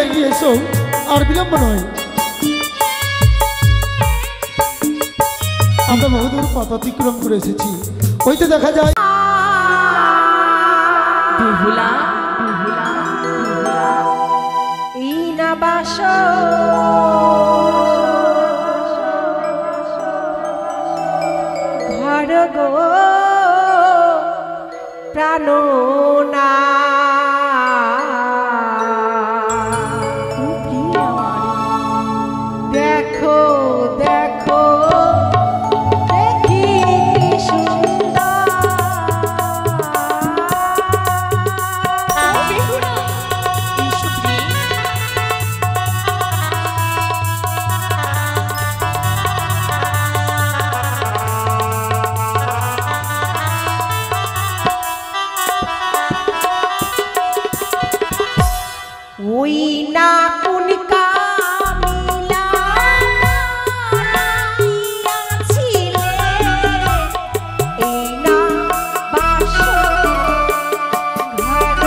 এগিয়ে এসো, আর বিলম্ব নয়। আমরা বহুদূর পথ অতিক্রম করে এসেছি। ওইতে দেখা যায় বিহুলা এই না বাস ঘর গো প্রাণনা দেখো দেখো দেখি সুন্দর ওই না কোন কামিলা ছিলে এই না বাস ঘর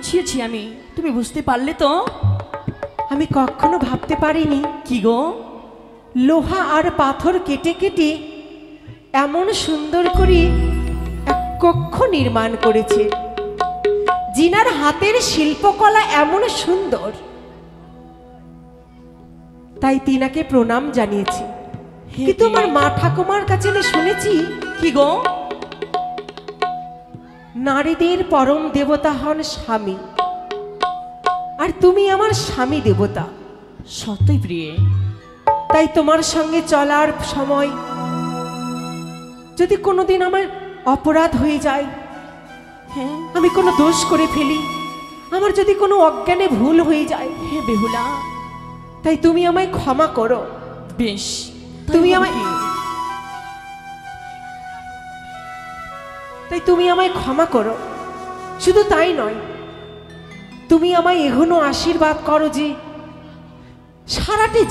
বুঝিয়েছি আমি, তুমি বুঝতে পারলে তো? আমি কখনো ভাবতে পারিনি কি গো? লোহা আর পাথর কেটে কেটে এমন সুন্দর করে এক কক্ষ নির্মাণ করেছে। জিনার হাতের শিল্পকলা এমন সুন্দর, তাই তিনাকে প্রণাম জানিয়েছি। কিন্তু আমার মা ঠাকুমার কাছে আমি শুনেছি কি গো? নারীদের পরম দেবতা হন স্বামী, আর তুমি আমার স্বামী দেবতা। সত্যই প্রিয়ে। তাই তোমার সঙ্গে চলার সময় যদি কোনোদিন আমার অপরাধ হয়ে যায়, হ্যাঁ আমি কোনো দোষ করে ফেলি, আমার যদি কোনো অজ্ঞানে ভুল হয়ে যায়, হে বেহুলা, তাই তুমি আমায় ক্ষমা করো। বেশ, তুমি আমায় ক্ষমা করো। শুধু তাই নয়, তুমি আমায় এখনো আশীর্বাদ করো যে সারাটি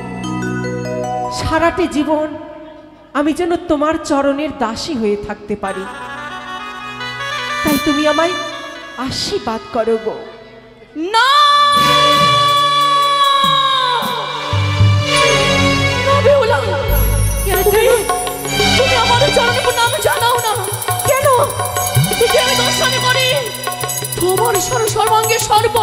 জীবন আমি যেন তোমার চরণের দাসী হয়ে থাকতে পারি। তাই তুমি আমায় আশীর্বাদ করো গো। না না বেহুলা, তুমি আমার চরণে প্রণাম জানাও না। কেন? যদি আমি দর্শন করি তোমার সর্বাঙ্গে সর্ব,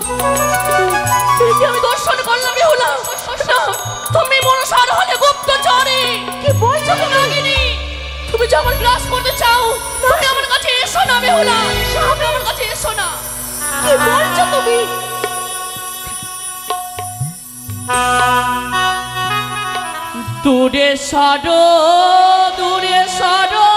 আমি দর্শন করলাম বেহুলা, না তুমি মনসার হলে গুপ্তচরে। কি বলছো নাগিনী? তুমি যখন গ্রাস করতে চাও তুমি আমার কাছে এসো না বেহুলা, সামনে আমার কাছে এসো না। কি বলছো তুমি? দূরে সরো, দূরে সরো,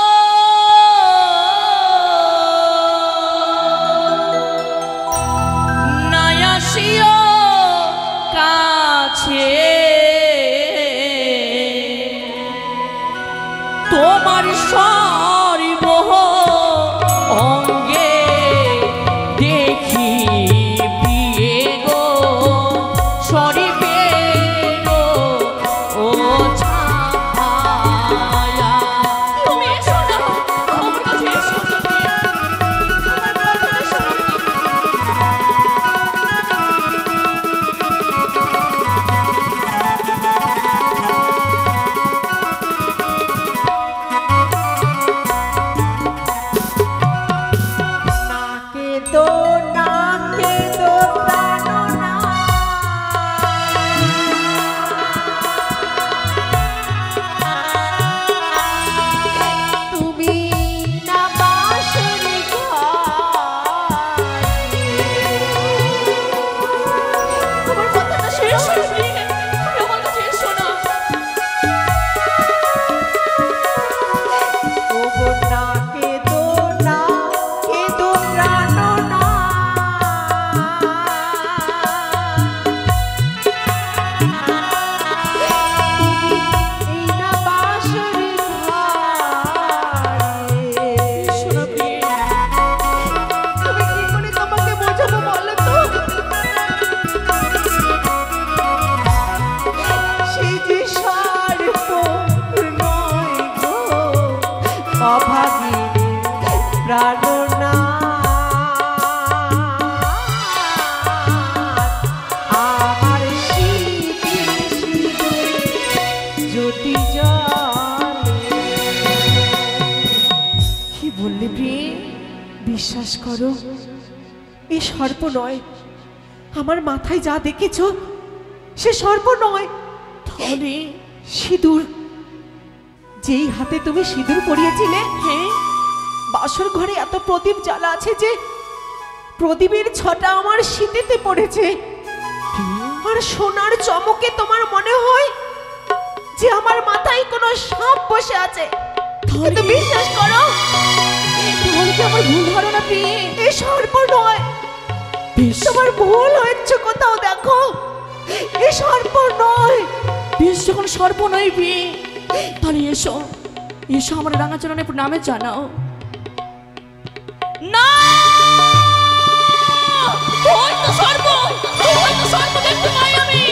নায়াসিও কাছে, তোমার সর্ব অঙ্গে দেখি প্রিয়ে গো, সরিবে গো ও ছায়া। তুমি এসো না, আমার কাছে এসো না। বিশ্বাস করো, এ সর্প নয়। আমার মাথায় যা দেখেছো সে সর্প নয়। তাহলে সিঁদুর, যেই হাতে তুমি সিঁদুর পরিয়েছিলে, হ্যাঁ, বাসর ঘরে এত প্রদীপ জ্বালা আছে যে প্রদীপের ছটা আমার শীতেতে পড়েছে। আর সোনার চমকে তোমার মনে হয় যে আমার মাথায় কোনো সাপ বসে আছে। কিন্তু বিশ্বাস করো, তাহলে কি আমার ভুল ধারণা পেয়ে? এ সর্প নয়। তোমার ভুল হচ্ছে কোথাও, দেখো এ সর্প নয়। বেশ, যখন সর্প নয় বিয়ে, তাহলে এসো এসো আমার রাঙাচরণে নামে জানাও। না, হয়তো সর্প, হয়তো সর্প দেখতে পাই আমি।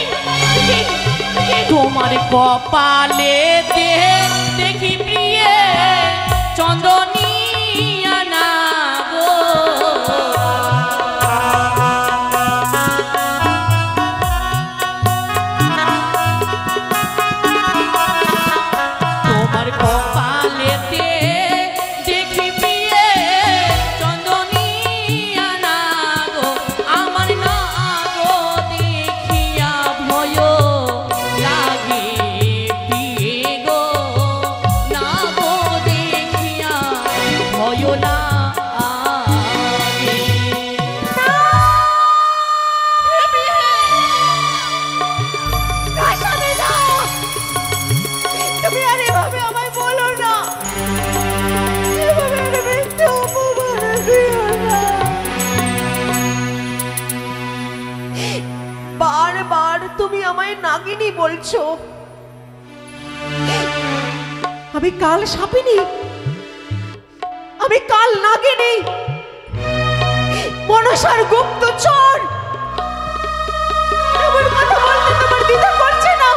তোমার কপালে দেখি প্রিয়ে চন্দ্রনী আনা গো, নাগিনী বলছো? আমি কাল সাপিনী, আমি কাল নাগিনী, মনসার গুপ্তচর। এমন কথা বলতে তোমার দ্বিধা করছে না?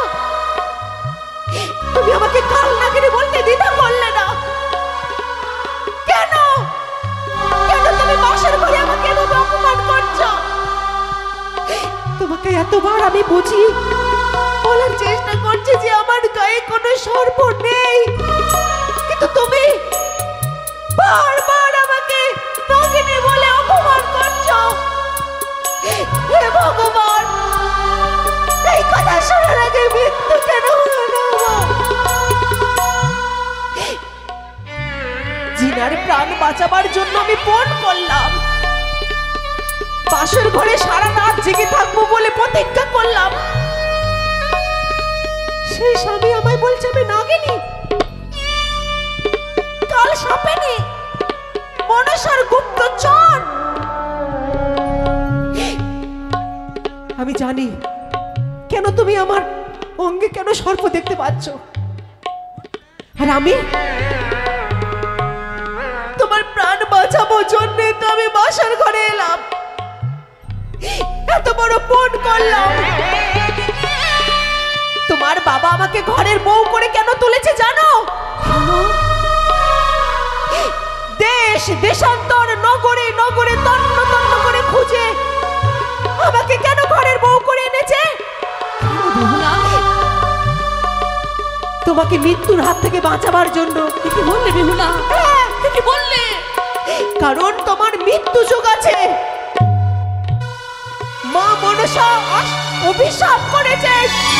তুমি আমাকে কাল নাগিনী বলতে দ্বিধা করলে না কেন? কেন তুমি বাসর ঘরে আমাকে এভাবে অপমান করছো? তোমাকে এতবার আমি বুঝি বলার চেষ্টা করছি যে আমার গায়ে কোনো সর্প নেই, কিন্তু তুমি বারবার আমাকে নাগিনী বলে অপমান করছো। হে ভগবান, এই কথা শোনার আগে মৃত্যু কেন হলো না আমার? জিনার প্রাণ বাঁচাবার জন্য আমি পণ করলাম, বাসর ঘরে সারা রাত জেগে থাকবো বলে প্রতিজ্ঞা করলাম। সেই স্বামী আমায় বলছে আমি নাগিনী, কাল সাপেনি, মনসার গুপ্তচর। আমি জানি কেন তুমি আমার অঙ্গে কেন সর্প দেখতে পাচ্ছ, আর আমি তোমার প্রাণ বাঁচাবো জন্যে তো আমি বাসর ঘরে এলাম, এত বড় পণ করলাম। তোমার বাবা আমাকে ঘরের বউ করে কেন তুলেছে জানো? দেশ দেশান্তর নগরে নগরে তন্ন তন্ন করে খুঁজে আমাকে কেন ঘরের বউ করে এনেছে? তোমাকে মৃত্যুর হাত থেকে বাঁচাবার জন্য। কি বললে বেহুলা? কি বললে? কারণ তোমার মৃত্যু যোগ আছে। মা মনসা অভিশাপ করেছে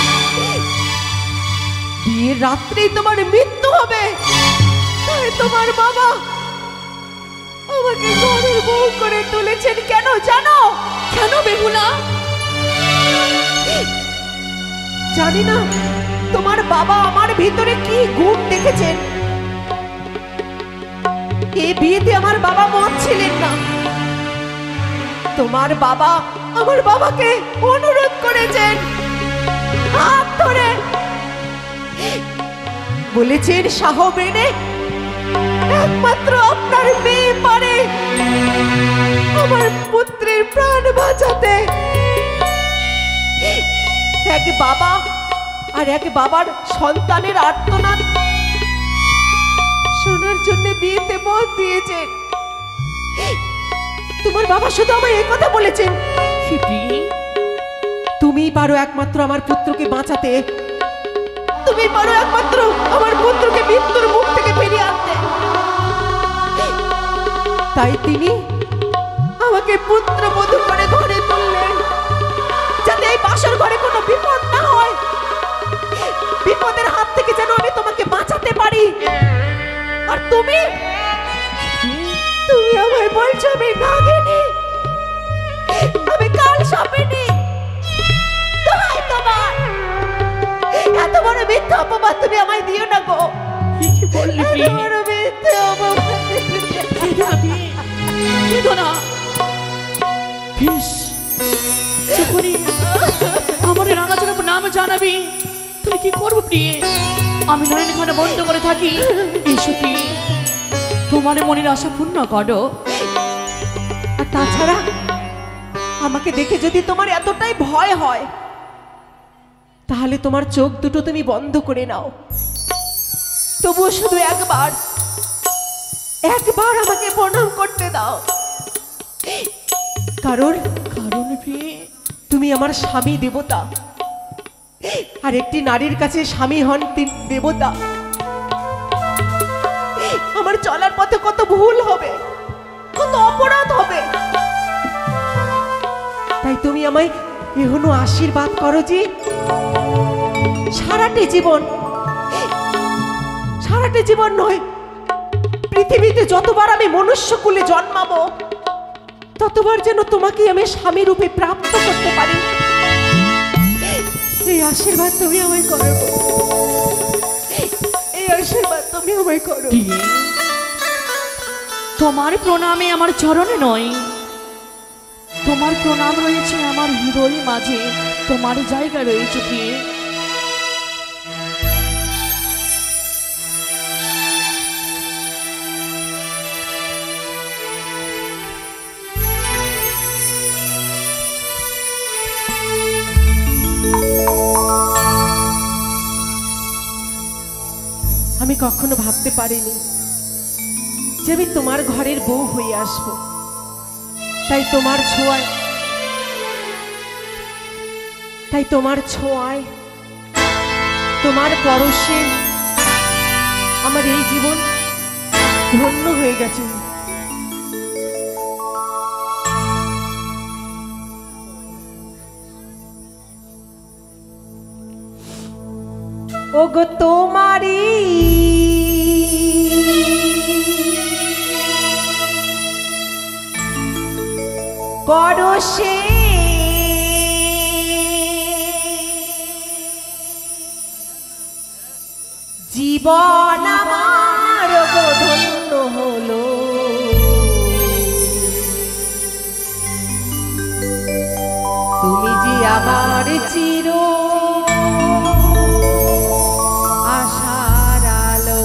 বিয়ের রাত্রেই তোমার মৃত্যু হবে, তাই তোমার বাবা আমাকে ঘরের বউ করে তুলেছেন। কেন জানো? কেন বেহুলা? জানি না তোমার বাবা আমার ভিতরে কি গুণ দেখেছেন। এই বিয়েতে আমার বাবা মত ছিলেন না। তোমার বাবা আমার বাবাকে অনুরোধ করেছেন, হাত ধরে বলেছেন সাহবেনে একমাত্র আপনার মেয়ে পারে আমার পুত্রের প্রাণ বাঁচাতে। এক বাবা আর এক বাবার সন্তানের আর্তনাদ শোনার জন্য বিয়েতে মত দিয়েছেন। তোমার বাবা শুধু আমায় এই কথা বলেছেন, তুমি পারো একমাত্র আমার পুত্রকে বাঁচাতে, তুমি পারো একমাত্র আমার পুত্রকে মৃত্যুর মুখ থেকে ফিরিয়ে আনতে। তাই তিনি আমাকে পুত্রবধূ করে ঘরে তুললেন, যাতে এই বাসর ঘরে কোনো বিপদ না হয়, বিপদের হাত থেকে যেন আমি তোমাকে বাঁচাতে পারি। আর তুমি তুমি আমায় বলছো আমি নাগিনী, আমি কাল সাপিনী। তোমার এত বড় মিথ্যা অপবাদ তুমি আমায় দিও না গো। কি বললি? এত বড় মিথ্যা অপবাদ আমার রাঙাচোর নাম জানাবি, তুই কি করবো প্রিয়ে? আমি নয়ন এখানে বন্ধ করে থাকি। এসো প্রিয়ে, তোমার মনের আশা পূর্ণ করো। আর তাছাড়া আমাকে দেখে যদি তোমার এতটাই ভয় হয়, তাহলে তোমার চোখ দুটো তুমি বন্ধ করে নাও। তবুও শুধু একবার একবার আমাকে প্রণাম করতে দাও। কারণ তুমি আমার স্বামী দেবতা, আর একটি নারীর কাছে স্বামী হন তিনি দেবতা। আমার চলার পথে কত ভুল হবে, কত অপরাধ হবে, তাই তুমি আমায় এখনো আশীর্বাদ করো যে সারাটি জীবন নয়, পৃথিবীতে যতবার আমি মনুষ্যকুলে জন্মাবো ততবার যেন তোমাকে আমি স্বামী রূপে প্রাপ্ত করতে পারি। এই আশীর্বাদ তুমি আমায় করো, এই আশীর্বাদ তুমি আমায় করো। তোমার প্রণামে আমার চরণে নয়, তোমার প্রণাম রয়েছে আমার হৃদয়ের মাঝে, তোমার জায়গা রয়েছে প্রিয়ে। আমি কখনো ভাবতে পারিনি যে আমি তোমার ঘরের বউ হয়ে আসব। তাই তোমার ছোঁয়ায় তোমার পরশে আমার এই জীবন ধন্য হয়ে গেছে। ওগো তোমারি পরশে জীবন আমার গো ধন্য হলো। তুমি যে আমার চির আশার আলো।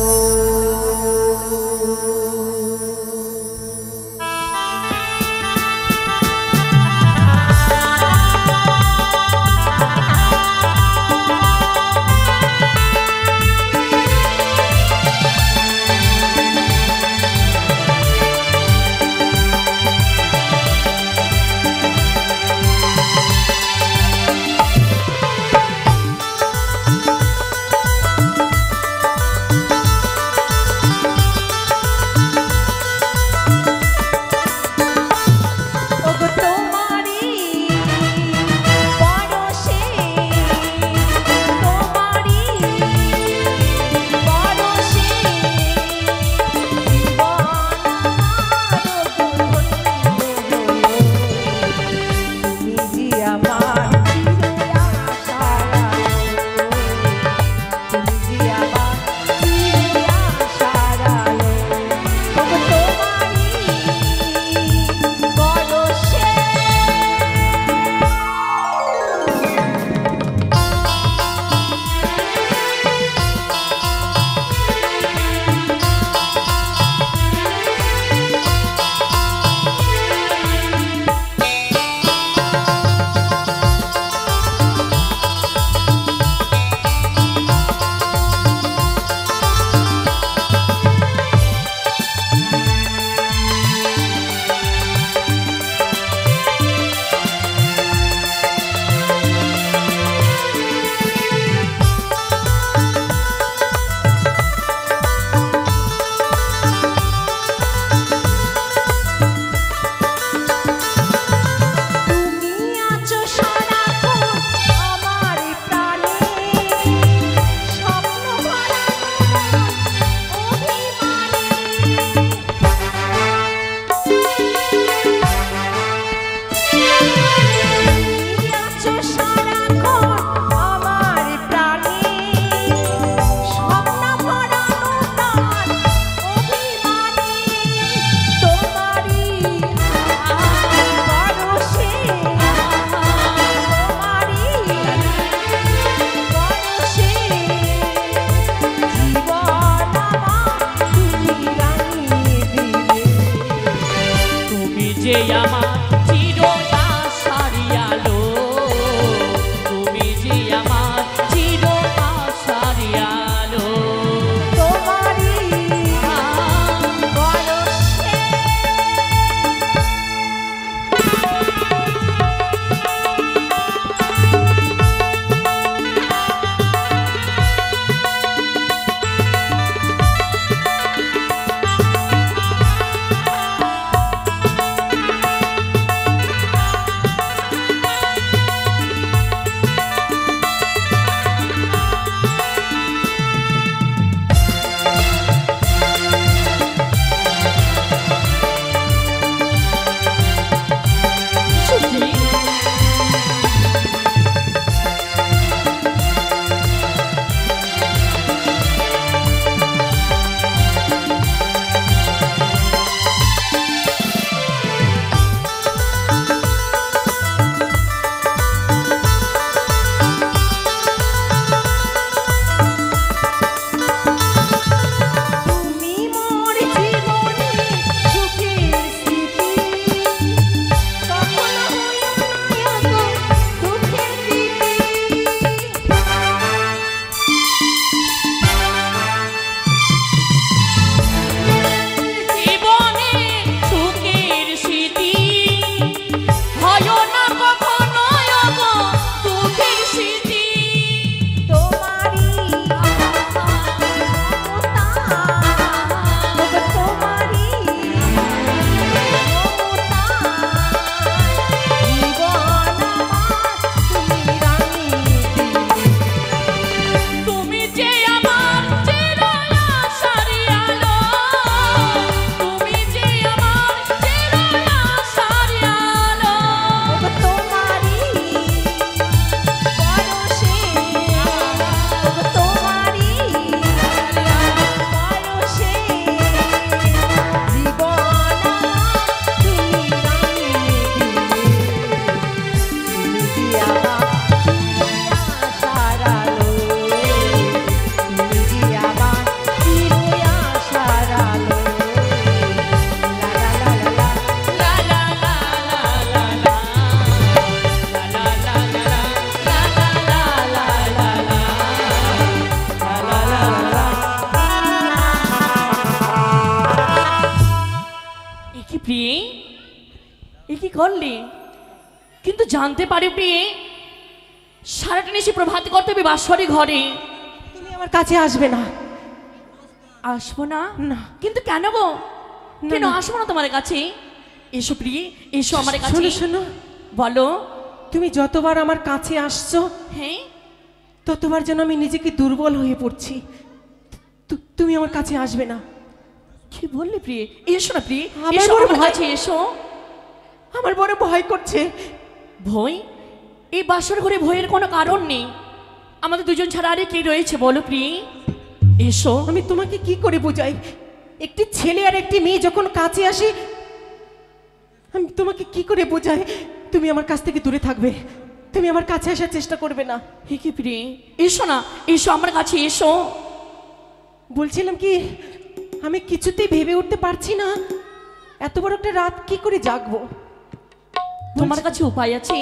প্রিয়ে এ কি করলে? কিন্তু জানতে পারি প্রিয়ে, সারাটা নিশি প্রভাত করতে হবে বাসরে ঘরে। তুমি আমার কাছে আসবে না। আসবো না? না। কিন্তু কেন গো? না, কেন না। আসবো না তোমার কাছে? এসো প্রিয়ে, এসো আমার কাছে। শোনো শোনো, বলো। তুমি যতবার আমার কাছে আসছো হ্যাঁ, ততবার যেন আমি নিজেকে দুর্বল হয়ে পড়ছি। তুমি আমার কাছে আসবে না। কি বললে প্রিয়ে? এসো না প্রিয়ে, আমার এসো বড় আমার ভয়। কাছে এসো। আমার বড় ভয় করছে। ভয়? এই বাসর ঘরে ভয়ের কোনো কারণ নেই। আমাদের দুজন ছাড়া আরে কে রয়েছে বলো প্রিয়ে? এসো। আমি তোমাকে কি করে বোঝাই? একটি ছেলে আর একটি মেয়ে যখন কাছে আসে, আমি তোমাকে কি করে বোঝাই? তুমি আমার কাছ থেকে দূরে থাকবে, তুমি আমার কাছে আসার চেষ্টা করবে না। হে কি প্রিয়ে, এসো না, এসো আমার কাছে এসো। বলছিলাম কি, আমি কিছুতেই ভেবে উঠতে পারছি না এত বড় একটা রাত কি করে জাগবো। তোমার কাছে উপায় আছে?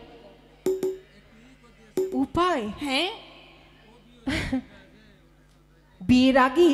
উপায়? হ্যাঁ। বিয়ের আগে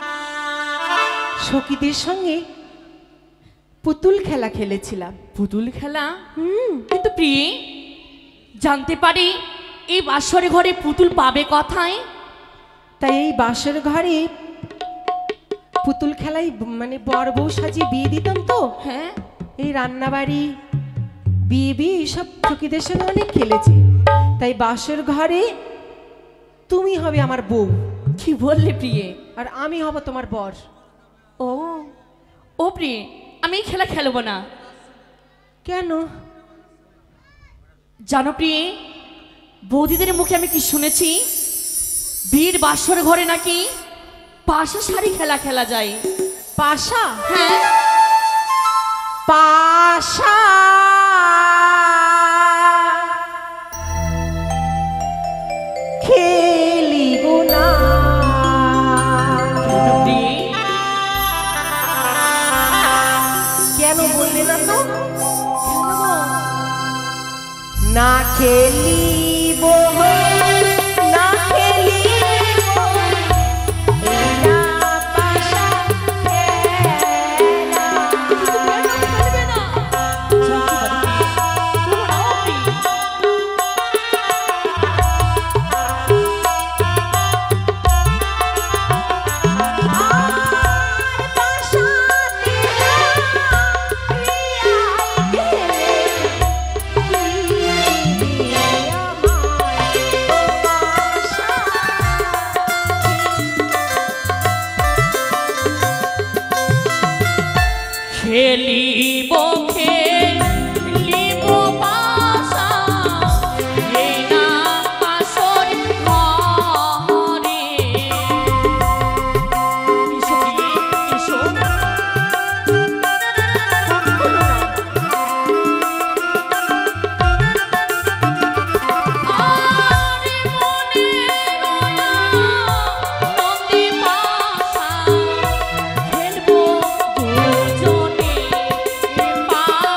সখীদের সঙ্গে পুতুল খেলা খেলেছিলাম। পুতুল খেলা? কিন্তু প্রিয়ে, জানতে পারি এই বাসরে ঘরে পুতুল পাবে কোথায়? তাই এই বাসর ঘরে পুতুল খেলাই মানে বর বউ সাজিয়ে বিয়ে দিতাম তো। হ্যাঁ। এই রান্নাবাড়ি বিয়ে সব সখীদের সঙ্গে অনেক খেলেছি। তাই বাসর ঘরে তুমি হবে আমার বউ, কি বললে প্রিয়ে? আর আমি হব তোমার বর। ও ও প্রিয়ে, আমি এই খেলা খেলবো না। কেন? জানো প্রিয়ে, বৌদিদের মুখে আমি কি শুনেছি, বীর বাসর ঘরে নাকি পাশা শাড়ি খেলা খেলা যায়। পাশা? হ্যাঁ। পাশা খেলিব না। কেন প্রিয়ে? কেন বললে না তো? কেন গো? না খেলিব, না খেলিব এই না পাশা খেলা। কিন্তু কেন খেলবে না? জানতে পারি প্রিয়ে, তোমরা ও প্রিয়ে। খেলিব খেলিব পাশা, এই না পাশর ঘরে। এসো প্রিয়ে, এসো। আরে মনে রয়া নন্দী পাশা, খেলবো দুজনে পাশা।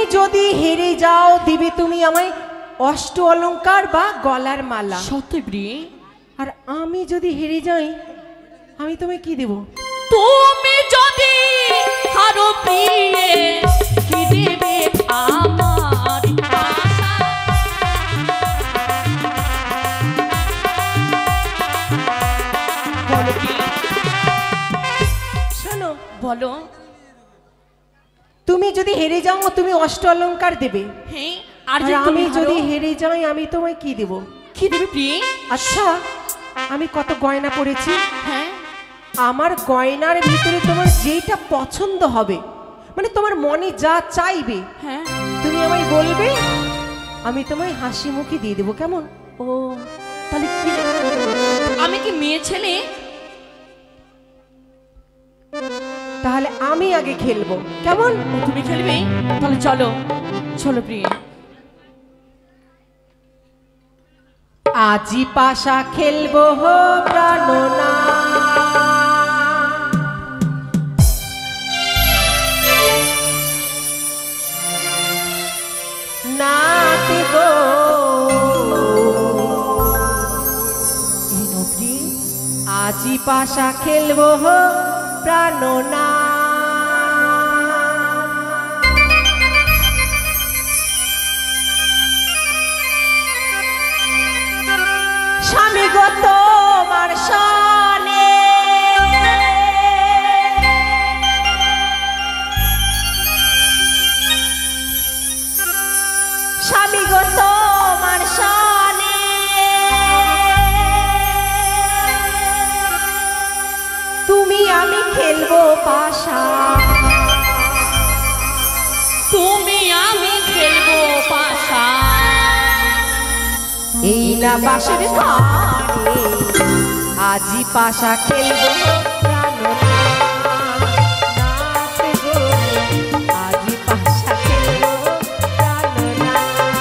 যদি হেরে যাও দিবে তুমি আমায় অষ্ট অলংকার বা গলার মালা। সত্যি প্রিয়ে? আর আমি যদি হেরে যাই আমি তোমায় কি দেব? তুমি যদি হারো প্রিয়ে কি দেবে আমার আশা? বলো প্রিয়ে, শোনো, বলো। তুমি যদি হেরে যাও তুমি অষ্ট অলংকার দেবে। হ্যাঁ, আর আর আমি যদি হেরে যাই আমি তোমায় কি দেব? কি দেবে প্রিয়ে? আচ্ছা, আমি কত গয়না পরেছি, হ্যাঁ, আমার গয়নার ভিতরে তোমার যেটা পছন্দ হবে, মানে তোমার মনে যা চাইবে হ্যাঁ। তুমি আমায় বলবে, আমি তোমায় হাসি মুখে দিয়ে দেবো। কেমন? ও, তাহলে কি? আমি কি মেয়ে ছেলে? তাহলে আমি আগে খেলবো। কেমন? তুমি খেলবে? তাহলে চলো, চলো প্রিয়ে। আজি পাশা খেলবো হো প্রাণনা, নাতে গো আজি পাশা খেলবো হো প্রাণনা। স্বামী গো তোমার শানে, স্বামী গো তোমার শানে, তুমি আমি খেলবো পাশা, তুমি আমি খেলবো পাশা। এই না বাসের ঘরে আজি পাশা খেলবো প্রাণনা, নাচে গো আজি পাশা খেলবো প্রাণনা।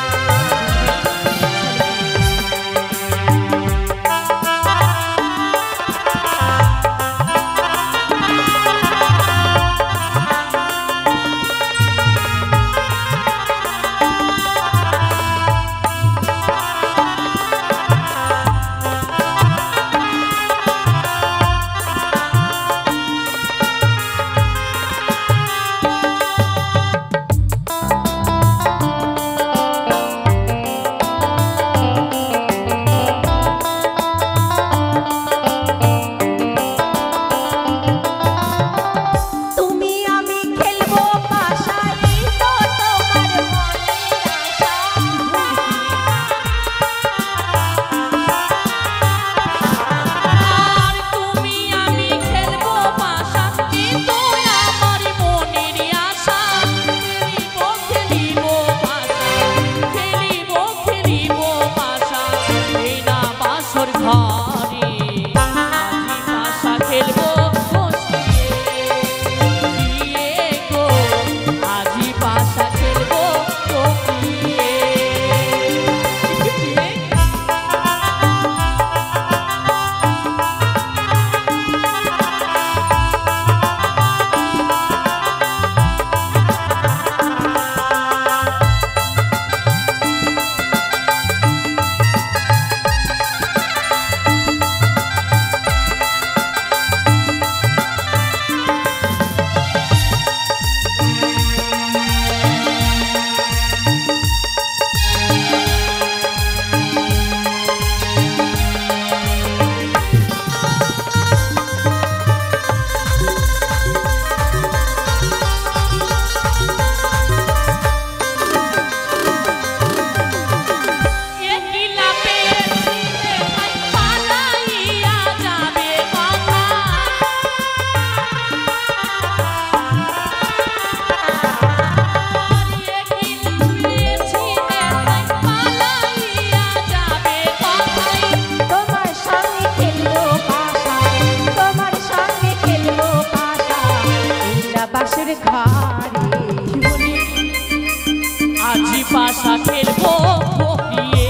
পাশা খেলবো প্রিয়ে,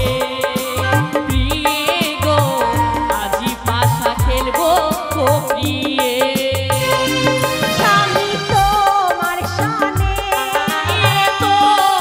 প্রিয়ে গো আজি পাশা খেলবো প্রিয়ে। স্বামী তোমার শানে, তোমার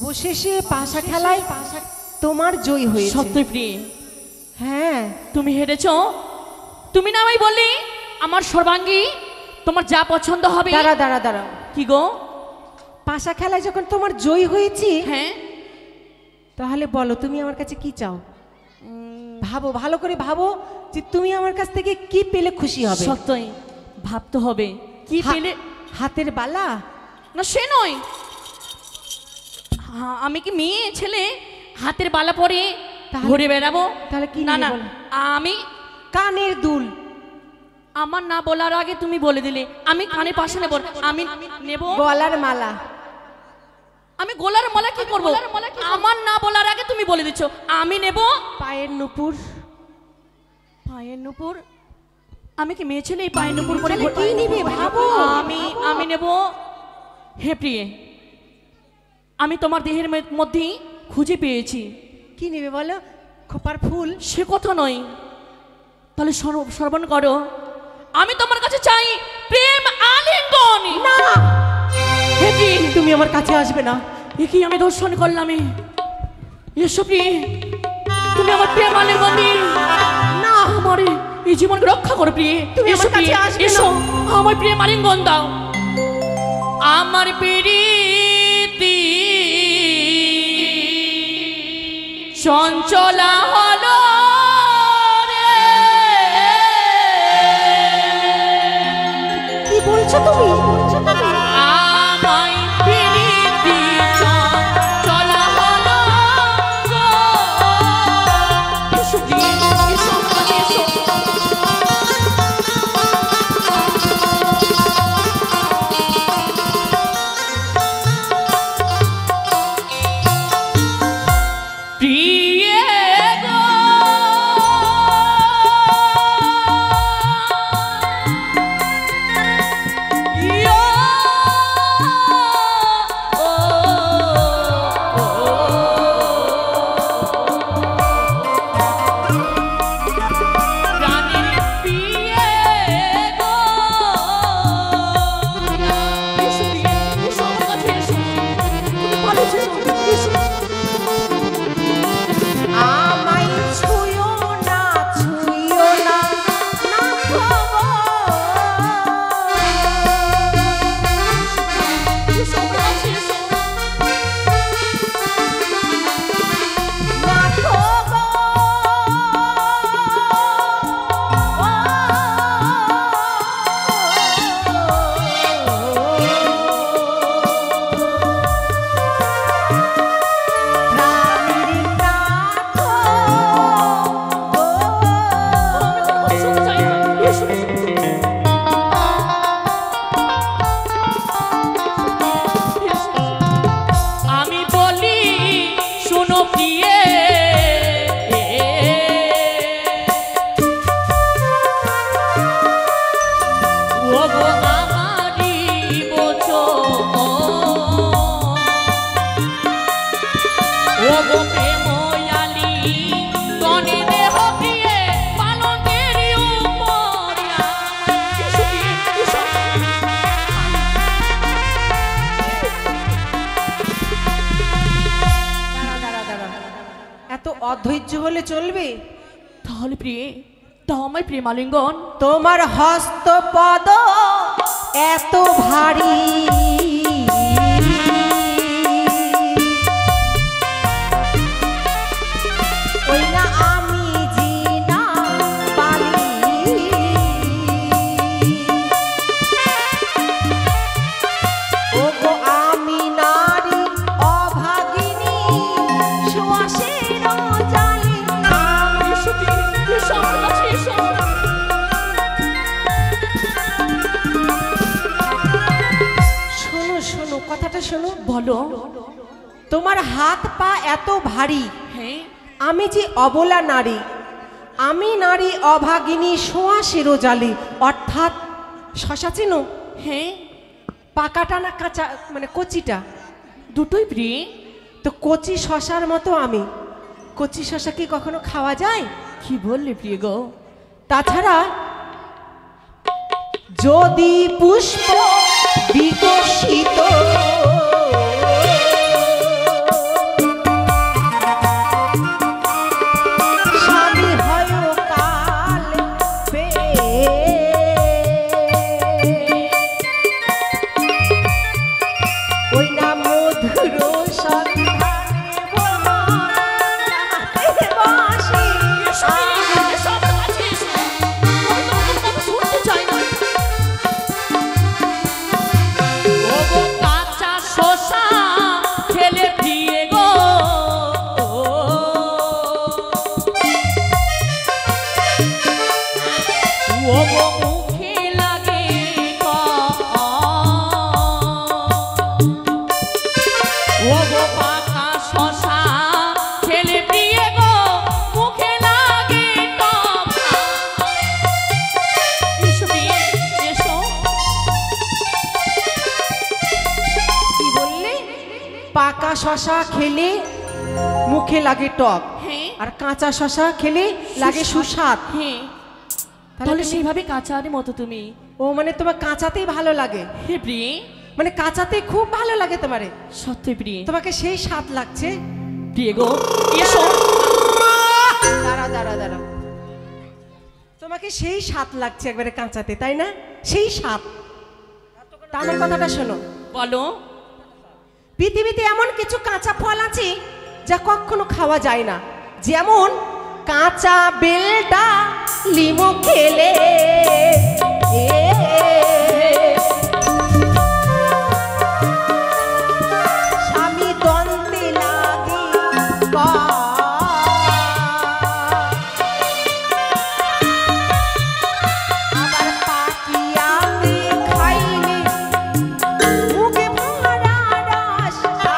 অবশেষে পাশা খেলায় তোমার জয় হয়েছে। সত্যি প্রিয়ে, হ্যাঁ তুমি হেরেছো। তুমি না আমায় বললি আমার সর্বাঙ্গী তোমার যা পছন্দ হবে। দাঁড়া দাঁড়া দাঁড়া, কি গো? পাশা খেলায় যখন তোমার জয় হয়েছি, হ্যাঁ, তাহলে বলো তুমি আমার কাছে কি চাও? ভাবো, ভালো করে ভাবো যে তুমি আমার কাছ থেকে কি পেলে খুশি হবে। সত্যই ভাবতে হবে কি পেলে। হাতের বালা না, সে নয়। আমি কি মেয়ে ছেলে হাতের বালা পরে ঘুরে বেড়াবো? তাহলে কি না নেবে না, বলো? আমি কানের দুল। আমার না বলার আগে তুমি বলে দিলে আমি কানে পাশে নেব। আমি নেব গলার মালা। আমি গলার মালা কি করব? আমার না বলার আগে তুমি বলে দিচ্ছ আমি নেব পায়ের নুপুর। পায়ের নুপুর? আমি কি মেয়ে ছেলে এই পায়ের নুপুর পরে তাহলে কি নিবে ভাবো। আমি নেব। হে প্রিয়ে, আমি তোমার দেহের মধ্যেই খুঁজে পেয়েছি। কি নেবে বলো? খোপার ফুল? সে কথা নয়। তাহলে শ্রবণ করো, আমি তোমার কাছে চাই প্রেম আলিঙ্গন। না, হে কি তুমি আমার কাছে আসবে না। এ কি আমি দর্শন করলাম? এসো প্রিয়ে, তুমি আমার প্রেম আলিঙ্গন দিন। না, আমার এই জীবনকে রক্ষা করো প্রিয়ে। তুমি এসো আমার কাছে প্রিয়ে, আসবে এসো না। আমার প্রেম আলিঙ্গন দাও। আমার প্রীতি চঞ্চলা হলো রে। কি বলছো তুমি? আমায় প্রীতি চঞ্চলা হলো গো। এসো প্রিয়ে, এসো আমার কাছে এসো। প্রিয়ে গো, ইয়ো, প্রাণের প্রিয়ে গো। এসো প্রিয়ে, এসো আমার কাছে এসো। তুমি ভালো ছিল, এসো। আমায় ছুঁয়ো না, ছুঁয়ো না, না গো। এসো আমার কাছে এসো। না গো গো। প্রাণীর নাথ গো। আমি বলি শোনো প্রিয়ে, ও গো আমারি বচন, ও গো প্রেময়ালি তনে দেহ প্রিয়ে পালকের উপরে। এসো প্রিয়ে, এসো। দাঁড়া, দাঁড়া, দাঁড়া। এত অধৈর্য হলে চলবে? তাহলে প্রিয়ে দাও আমায় প্রেম আলিঙ্গন। তোমার হস্তপদ এত ভারী, ওই না আমি জিনা পারি। ও গো আমি নারী অভাগিনী, সুয়াসের জালি। এসো প্রিয়ে, এসো আমার কাছে এসো। শোনো শোনো, কথাটা শোনো। বলো। তোমার হাত পা এত ভারী, হ্যাঁ, আমি যে অবলা নারী, আমি নারী অভাগিনী সোয়া শিরোজালি। অর্থাৎ শশা চিনো? হ্যাঁ, পাকাটা না কাঁচা, মানে কচিটা? দুটোই প্রিয়ে। তো কচি শশার মতো আমি। কচি শশা কি কখনো খাওয়া যায়? কি বললে প্রিয় গো? তাছাড়া যদি পুষ্প বিকশিত শশা খেলে মুখে লাগে টক, হ্যাঁ আর কাঁচা শশা খেলে লাগে সুস্বাদ। হ্যাঁ, তাহলে তাহলে তুমি- সেইভাবে কাঁচার মতো তুমি। ও মানে তোমার কাঁচাতেই ভালো লাগে, হে প্রিয়ে, মানে কাঁচাতে খুব ভালো লাগে তোমারে, সত্যি প্রিয়ে। তোমাকে সেই স্বাদ লাগছে। প্রিয়ে গো, এসো। দাঁড়া দাঁড়া দাঁড়া, তোমাকে সেই স্বাদ লাগছে একবারে কাঁচাতে, তাই না? সেই স্বাদ। তা আমার কথাটা শোনো, বলো। পৃথিবীতে এমন কিছু কাঁচা ফল আছে যা কখনো খাওয়া যায় না, যেমন কাঁচা বেলটা লিমো খেলে স্বামী দ্বন্দ্বে লাগে আবার পাকিয়াতে খাইলে মুখে ভরা রস।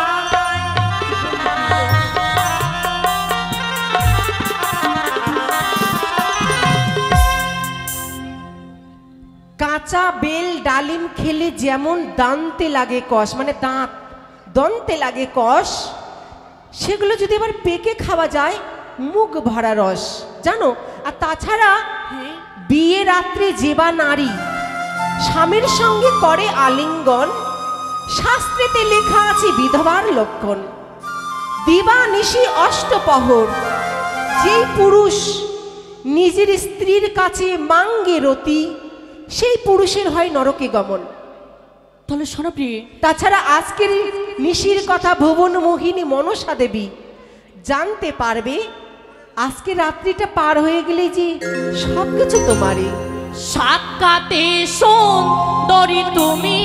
কাঁচা বেল ডালিম খেলে যেমন দান্তে লাগে কষ, মানে দাঁত দন্তে লাগে কষ, সেগুলো যদি আবার পেকে খাওয়া যায় মুখ ভরা রস, জানো? আর তাছাড়া হ্যাঁ, বিয়ে রাত্রে যেবা নারী স্বামীর সঙ্গে করে আলিঙ্গন, শাস্ত্রেতে লেখা আছে বিধবার লক্ষণ। দিবা নিশি অষ্টপহর যেই পুরুষ নিজের স্ত্রীর কাছে মাঙ্গে রতি, সেই পুরুষের হয় নরকে গমন। তাহলে শোনো প্রিয়ে, তাছাড়া আজকের নিশির কথা ভুবন মোহিনী মনসা দেবী জানতে পারবে। আজকে রাত্রিটা পার হয়ে গেলে যে সবকিছু তোমারই। সাক্ষাতে সুন্দরী তুমি,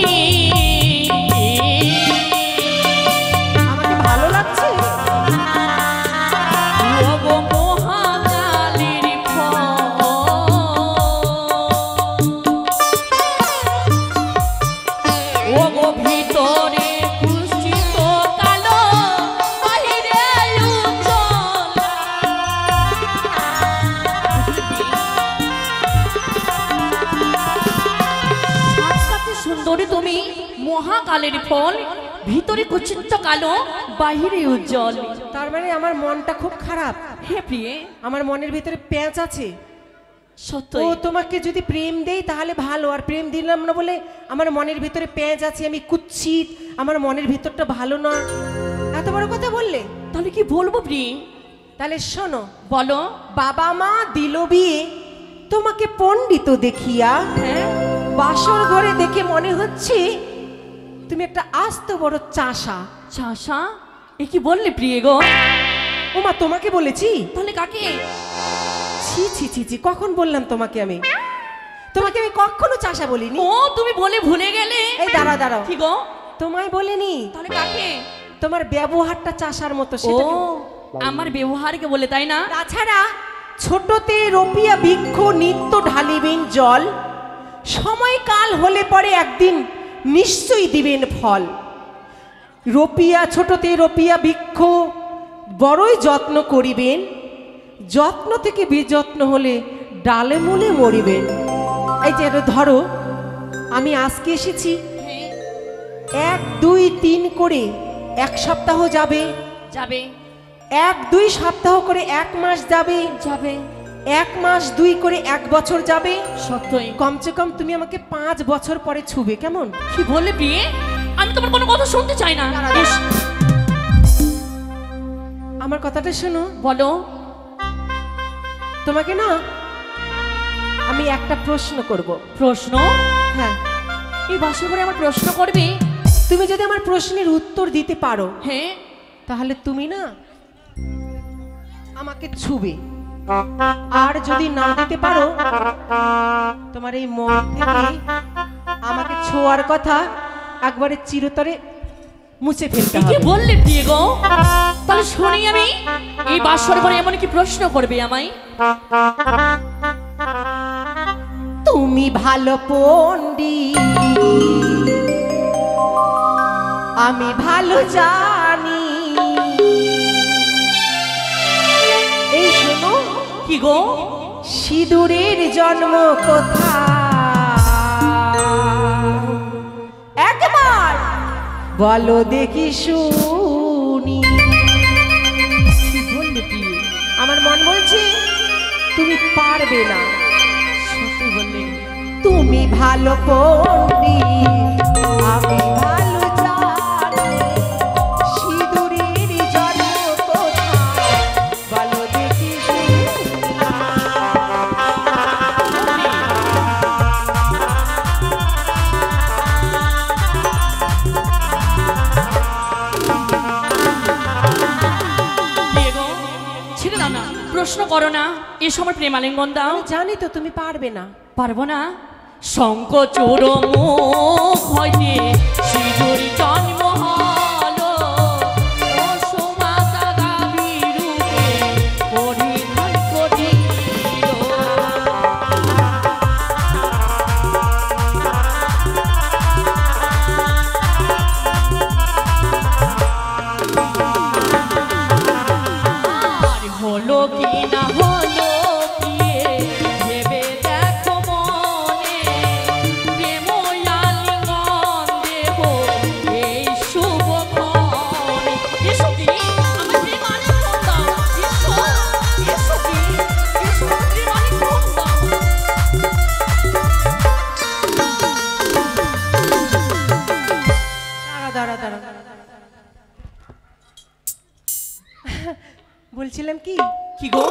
আমাকে ভালো লাগছে। ওগো মহাকালীর ফল। ওগো ভিতরে কুষ্ঠিত কালো, বাহিরে উজ্জ্বল। সাক্ষাতে সুন্দরী তুমি, মহাকালের ফল, ভিতরে কুচিত কালো, বাহিরে উজ্জ্বল। তার মানে আমার মনটা খুব খারাপ, হে প্রিয়ে, আমার মনের ভিতরে পেঁচ আছে। সত্য। ও তোমাকে যদি প্রেম দেই তাহলে ভালো, আর প্রেম দিলাম না বলে আমার মনের ভিতরে পেঁচ আছে, আমি কুৎসিত, আমার মনের ভিতরটা ভালো না, এত বড় কথা বললে? তাহলে কি বলবো প্রিয়ে? তাহলে শোনো, বলো। বাবা মা দিল বিয়ে তোমাকে পণ্ডিত দেখিয়া, হ্যাঁ, বাসর ঘরে দেখে মনে হচ্ছে তুমি একটা আস্ত বড় চাষা। চাষা? এ কি বললে প্রিয়ে গো? ওমা, তোমাকে বলেছি? তাহলে কাকে? ছি ছি ছি ছি, কখন বললাম তোমাকে আমি? তোমাকে আমি কখনো চাষা বলিনি। ও তুমি বলে ভুলে গেলে। এই দাঁড়াও দাঁড়াও, কি গো? তোমায় বলিনি, তাহলে কাকে? তোমার ব্যবহারটা চাষার মতো, ও সেটা। আমার ব্যবহারকে বলে, তাই না? তাছাড়া ছোটতে রপিয়া বৃক্ষ নিত্য ঢালিবেন জল, সময়কাল হলে পরে একদিন নিশ্চয়ই দিবেন ফল। রপিয়া ছোটতে রপিয়া বৃক্ষ বড়ই যত্ন করিবেন, যত্ন থেকে বিযত্ন হলে ডালে মূলে মরিবেন। এই যে ধরো, আমি আজকে এসেছি, 1 2 3 করে 1 সপ্তাহ যাবে, যাবে 1 2 সপ্তাহ করে 1 মাস যাবে, যাবে 1 মাস 2 করে 1 বছর যাবে। সত্যই। কমসে কম তুমি আমাকে 5 বছর পরে ছুবে, কেমন? কি বললে প্রিয়ে? আমি তোমার কোনো কথা শুনতে চাই না। দাঁড়া, ইস, আমার কথাটা শোনো, বলো। তোমাকে না আমি একটা প্রশ্ন করব। প্রশ্ন? হ্যাঁ, এই বাসর ঘরে আমার প্রশ্ন করবে? তুমি যদি আমার প্রশ্নের উত্তর দিতে পারো, হ্যাঁ, তাহলে তুমি না আমাকে ছুবে, আর যদি না দিতে পারো, তোমার এই মন থেকে আমাকে ছোঁয়ার কথা একবারে চিরতরে মুছে ফেলতে কি হবে। বললে প্রিয়ে গো? তাহলে শুনি আমি, এই বাসর ঘরে এমন কি প্রশ্ন করবে আমায়? তুমি ভালো পণ্ডিত, আমি ভালো জানি। এই শোনো, কি গো? সিঁদুরের জন্ম কোথায়, একবার বলো দেখি শুনি। তুমি পারবে না। সত্যি বললি? তুমি ভালো পণ্ডিত, আমি ভালো জানি, সিঁদুরের জন্ম কোথায় বলো দেখি শুনি। প্রিয়ে গো, ছেড়ে দাও না, প্রশ্ন করো না, এ সময় প্রেমালিঙ্গন দাও। আমি জানি তো তুমি পারবে না। পারবো না? শঙ্কচূড় মুখ হইতে সিঁদুর জন্ম হলো, ও সুমাতা গাভী রূপে পরিধান করিল। আর হলো কি না হলো প্রিয়ে, ভেবে দেখো মনে, প্রেময়ালিঙ্গন দেব এই শুভক্ষণে। এসো কি, আমার প্রেমালিঙ্গন দাও। এসো, এসো কি, এসো, প্রেমালিঙ্গন দাও। দাঁড়া দাঁড়া দাঁড়া, বলছিলাম কি, কি গো?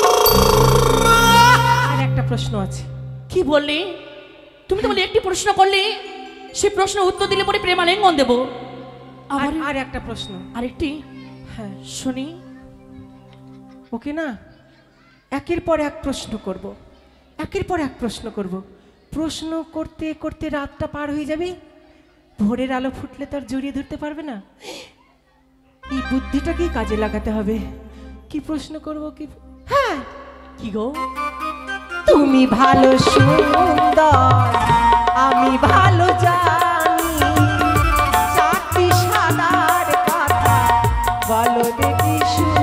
আর একটা প্রশ্ন আছে। কি বললি? তুমি তো বলে একটি প্রশ্ন করলে, সে প্রশ্নের উত্তর দিলে পরে প্রেমালিঙ্গন দেব। আবার আর একটা প্রশ্ন। আরেকটি? হ্যাঁ, শুনি। ওকে না, একের পর এক প্রশ্ন করব, একের পর এক প্রশ্ন করব। প্রশ্ন করতে করতে রাতটা পার হয়ে যাবে, ভোরের আলো ফুটলে তো আর জড়িয়ে ধরতে পারবে না। এই বুদ্ধিটাকেই কাজে লাগাতে হবে। কি প্রশ্ন করব? কি, হ্যাঁ, কি গো? তুমি ভালো সুন্দর, আমি ভালো জানি, চারটি সাদার কথা বলো দেখি শুনি।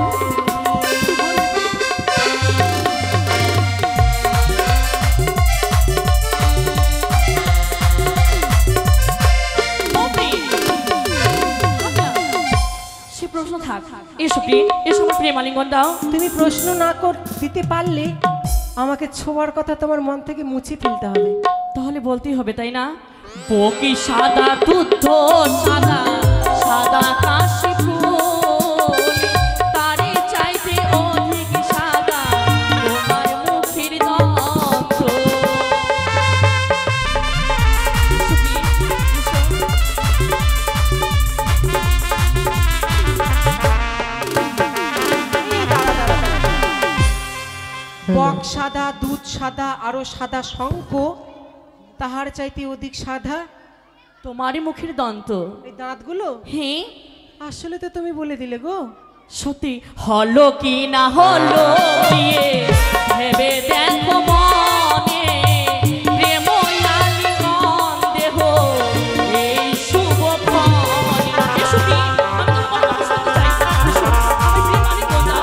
সে প্রশ্ন থাক, এসো প্রিয়, এসো আমার প্রেমালিঙ্গন দাও। তুমি প্রশ্ন না দিতে পারলে আমাকে ছোঁয়ার কথা তোমার মন থেকে মুছে ফেলতে হবে। তাহলে বলতেই হবে, তাই না? বকি সাদা দুধ সাদা, সাদা কাশি ফুল, তারে চাইতে অধিক সাদা তোমার মুখের দন্ত। বক সাদা, দুধ সাদা, আরো সাদা শঙ্খ, তাহার চাইতে অধিক সাদা তোমারই মুখের দন্ত। এই দাঁতগুলো। হ্যাঁ, আসলে তো তুমি বলে দিলে গো। সত্যি হলো কি না হলো বিয়ে, ভেবে দেখো মনে, প্রেময়ালিঙ্গন দেহ এই শুভক্ষণে। এসো কি, আমি তোমার কথা শুনতে চাই। এসো, আমি প্রেমালিঙ্গন দাও।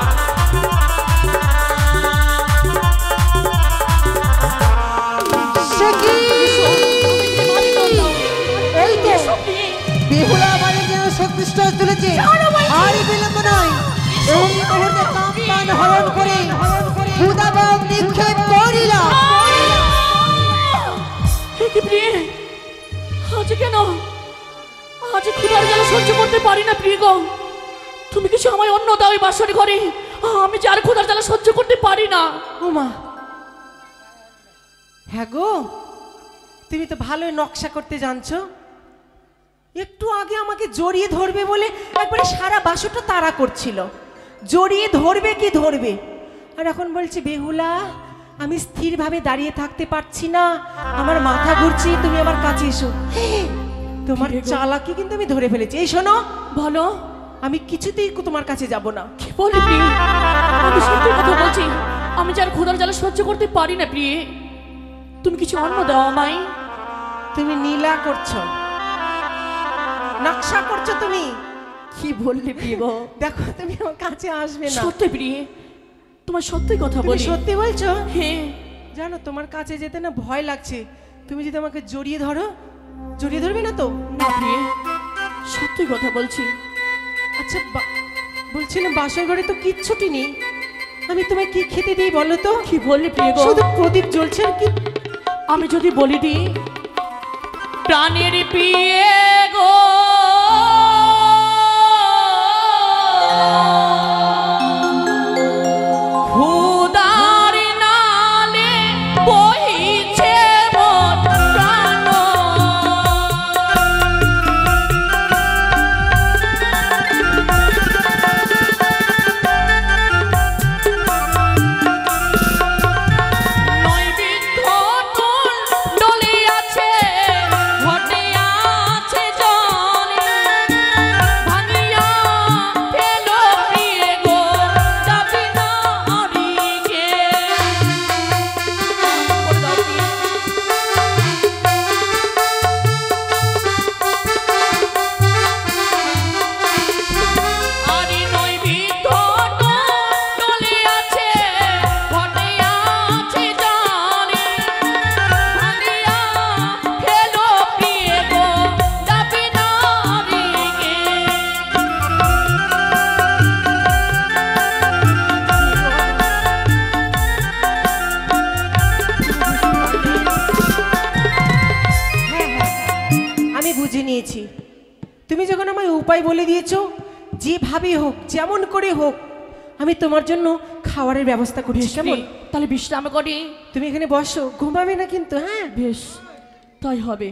সে কি? এসো, আমি প্রেমালিঙ্গন দাও। এই তো এসো প্রিয়ে। বেহুলা বাড়ি যেন সন্তুষ্ট হয়ে তুলেছে। আর বিলম্ব নয়, এই মুহূর্তে কামপান হরণ করে ক্ষুধাবাগ নিক্ষেপ করিলাম। কি প্রিয়ে, আজ কেন, আজ ক্ষুধার জ্বালা সহ্য করতে পারি না প্রিয় গো। তুমি কিছু আমায় অন্য দাও এই বাসর ঘরে, আমি যে আর ক্ষুধার জ্বালা সহ্য করতে পারি না। ওমা, হ্যাঁ গো, তুমি তো ভালোই নকশা করতে জানছো। একটু আগে আমাকে জড়িয়ে ধরবে বলে একবারে সারা বাসরটা তাড়া করছিল, জড়িয়ে ধরবে কি ধরবে, আর এখন বলছে বেহুলা আমি স্থিরভাবে দাঁড়িয়ে থাকতে পারছি না, আমার মাথা ঘুরছে, তুমি আমার কাছে এসো। তোমার চালাকি কিন্তু আমি ধরে ফেলেছি। এই শোনো, বলো। আমি কিছুতেই তোমার কাছে যাব না। কি বলি প্রিয়ে, আমি সত্যি কথা বলছি, আমি যে আর ক্ষুধার জ্বালা সহ্য করতে পারি না প্রিয়ে। তুমি কিছু অন্ন দাও আমায়। তুমি নীলা করছো, নকশা করছো তুমি। কি বললি প্রিয় গো? দেখো তুমি আমার কাছে আসবে না। সত্যি প্রিয়ে, তোমার সত্যি কথা তুমি বলি। সত্যি বলছো? হ্যাঁ। জানো তোমার কাছে যেতে না ভয় লাগছে। তুমি যদি আমাকে জড়িয়ে ধরো, জড়িয়ে ধরবে না তো? না প্রিয়ে, সত্যি কথা বলছি। আচ্ছা বলছিলাম বাসর ঘরে তো কিচ্ছুটি নেই, আমি তোমায় কি খেতে দিই বলো তো? কি বললি প্রিয় গো? শুধু প্রদীপ জ্বলছে আর কি। আমি যদি বলি দিই প্রাণের প্রিয়ে গো, ক্ষুধার নালে বহিছে মোর প্রাণ। নৈবেদ্য ডলে আছে, ঘটে আছে জলে, ভাঙিয়া ফেলো প্রিয়ে গো, যাবি না আরিকে। আরি নৈবেদ্য ডলে আছে, ঘটে আছে জলে, ভাঙিয়া ফেলো প্রিয়ে গো, যাবি না আরিকে। হ্যাঁ হ্যাঁ, আমি বুঝে নিয়েছি। তুমি যখন আমায় উপায় বলে দিয়েছো, যেভাবে হোক যেমন করে হোক আমি তোমার জন্য খাবারের ব্যবস্থা করছি, কেমন? তাহলে বিশ্রাম করি। তুমি এখানে বসো, ঘুমাবে না কিন্তু। হ্যাঁ, বেশ, তাই হবে।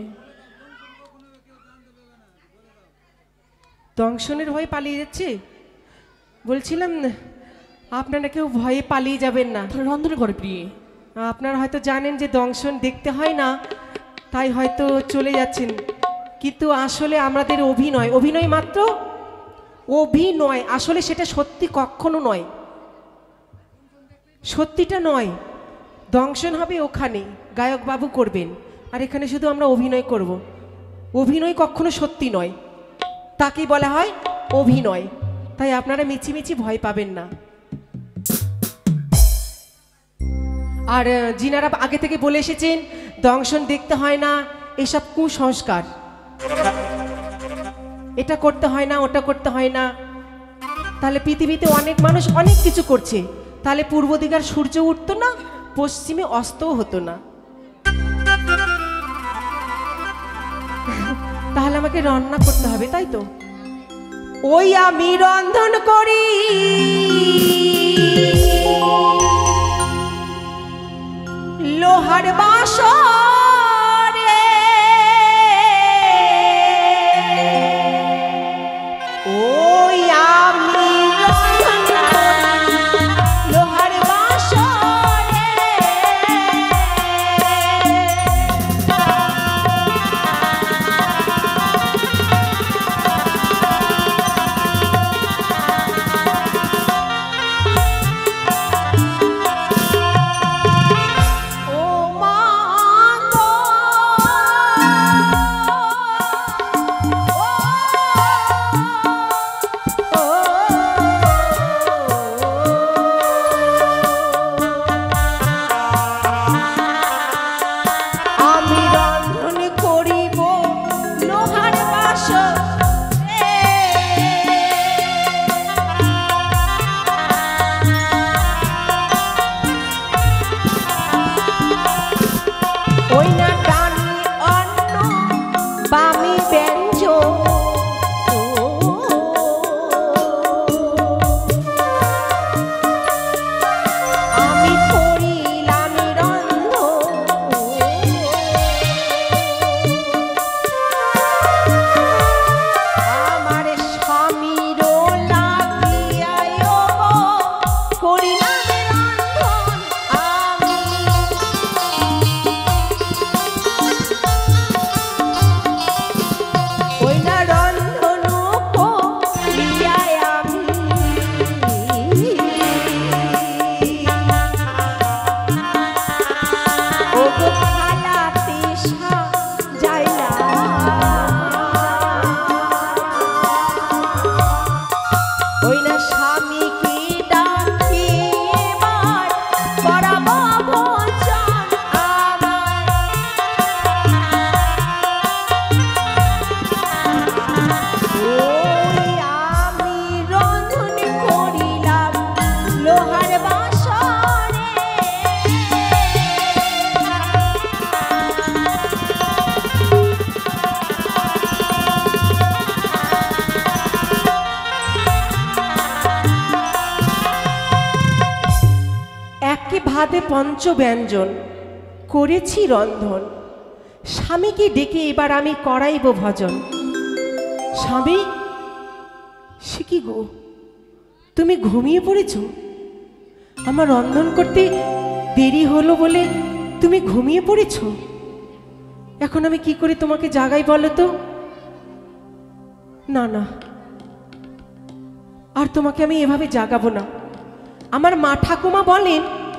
দংশনের ভয়ে পালিয়ে যাচ্ছে। বলছিলাম আপনারা কেউ ভয়ে পালিয়ে যাবেন না। তাহলে রন্ধন করে প্রিয়ে। আপনারা হয়তো জানেন যে দংশন দেখতে হয় না, তাই হয়তো চলে যাচ্ছেন, কিন্তু আসলে আমাদের অভিনয়, অভিনয় মাত্র অভিনয়, আসলে সেটা সত্যি কখনো নয়, সত্যিটা নয়। দংশন হবে ওখানে, গায়কবাবু করবেন, আর এখানে শুধু আমরা অভিনয় করব। অভিনয় কখনো সত্যি নয়, তাকেই বলা হয় অভিনয়। তাই আপনারা মিছিমিছি ভয় পাবেন না। আর যিনারা আগে থেকে বলে এসেছেন দংশন দেখতে হয় না, এসব কুসংস্কার, এটা করতে হয় না, ওটা করতে হয় না। তাহলে পৃথিবীতে অনেক মানুষ অনেক কিছু করছে, তাহলে পূর্ব দিকে আর সূর্য উঠতো না, পশ্চিমে অস্তও হতো না। তাহলে আমাকে রান্না করতে হবে, তাই তো? ওই আমি রন্ধন করি, লোহার বাসরে, ওই আমি রন্ধন করি, লোহার বাসরে। ও মা ভাতে পঞ্চব্যঞ্জন করেছি রন্ধন, স্বামীকে ডেকে এবার আমি করাইব ভজন। স্বামী, সে কি গো, তুমি ঘুমিয়ে পড়েছ? আমার রন্ধন করতে দেরি হলো বলে তুমি ঘুমিয়ে পড়েছ? এখন আমি কি করে তোমাকে জাগাই বলো তো? না না, আর তোমাকে আমি এভাবে জাগাবো না। আমার মা ঠাকুমা বলেন,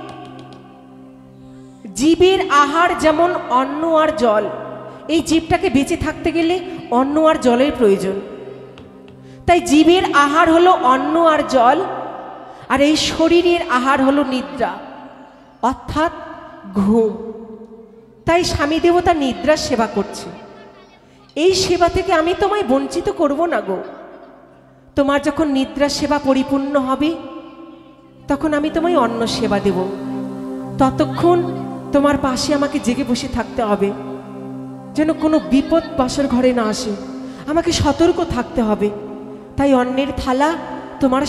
জীবের আহার যেমন অন্ন আর জল, এই জীবটাকে বেঁচে থাকতে গেলে অন্ন আর জলের প্রয়োজন। তাই জীবের আহার হলো অন্ন আর জল, আর এই শরীরের আহার হলো নিদ্রা, অর্থাৎ ঘুম। তাই স্বামী দেবতা নিদ্রার সেবা করছে। এই সেবা থেকে আমি তোমায় বঞ্চিত করব না গো। তোমার যখন নিদ্রার সেবা পরিপূর্ণ হবে, তখন আমি তোমায় অন্ন সেবা দেব। ততক্ষণ তোমার পাশে আমাকে জেগে বসে থাকতে হবে, যেন কোনো বিপদ বাসর ঘরে না আসে। আমাকে সতর্ক থাকতে হবে। তাই অন্নের থালা তোমার